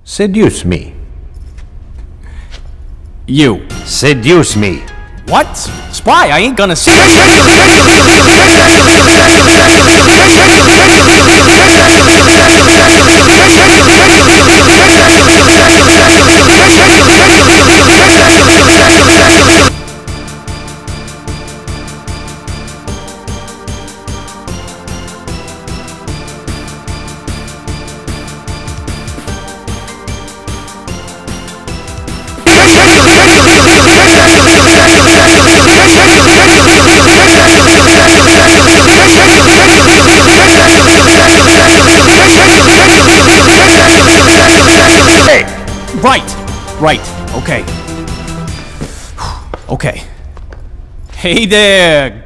Seduce me. You. Seduce me. What? Spy, I ain't gonna say Right, okay. Okay. Hey there,